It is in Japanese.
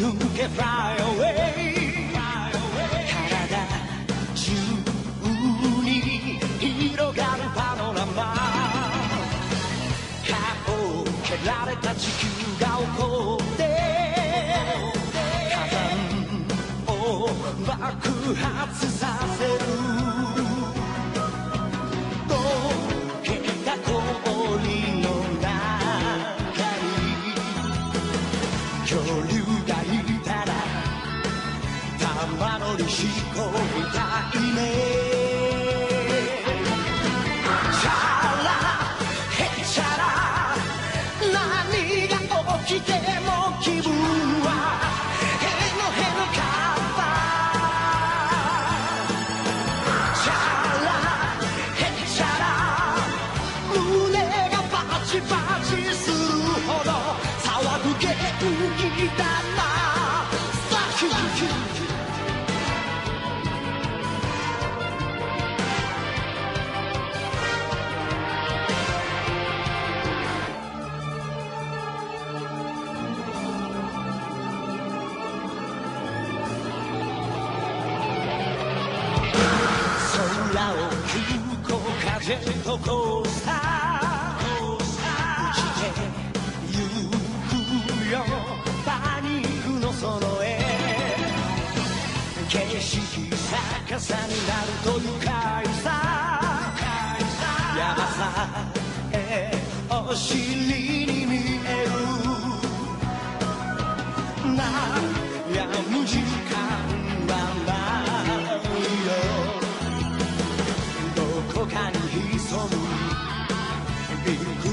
抜け Fly away 体中に広がるパノラマ歯を蹴られた地球が怒って火山を爆発させる溶けた氷の中に恐竜がいたら玉乗りしこみたいねチャラヘチャラ何が起きても気分はへのへのかったチャラヘチャラ胸がバチバチするほど騒ぐ元気だなキュキュキュ空を急行かジェットコースター落ちてゆくよパニックのその絵景色逆さになると愉快さヤバさお尻に見える悩む時間はないよどこかに潜むビッグ